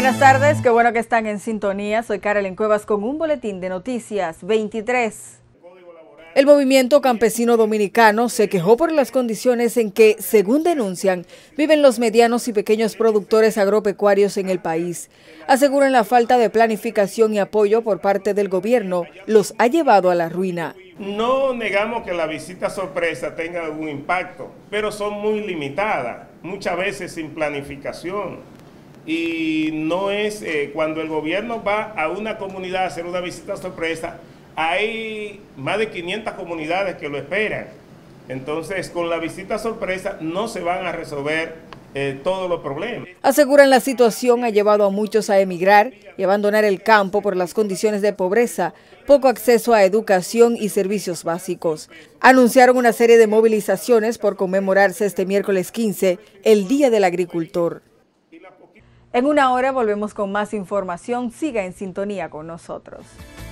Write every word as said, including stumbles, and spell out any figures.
Buenas tardes, qué bueno que están en sintonía. Soy Carolyn Cuevas con un boletín de noticias veintitrés. El movimiento campesino dominicano se quejó por las condiciones en que, según denuncian, viven los medianos y pequeños productores agropecuarios en el país. Aseguran la falta de planificación y apoyo por parte del gobierno los ha llevado a la ruina. No negamos que la visita sorpresa tenga algún impacto, pero son muy limitadas, muchas veces sin planificación. Y no es eh, cuando el gobierno va a una comunidad a hacer una visita sorpresa, hay más de quinientas comunidades que lo esperan. Entonces, con la visita sorpresa no se van a resolver eh, todos los problemas. Aseguran la situación ha llevado a muchos a emigrar y abandonar el campo por las condiciones de pobreza, poco acceso a educación y servicios básicos. Anunciaron una serie de movilizaciones por conmemorarse este miércoles quince, el Día del Agricultor. En una hora volvemos con más información. Siga en sintonía con nosotros.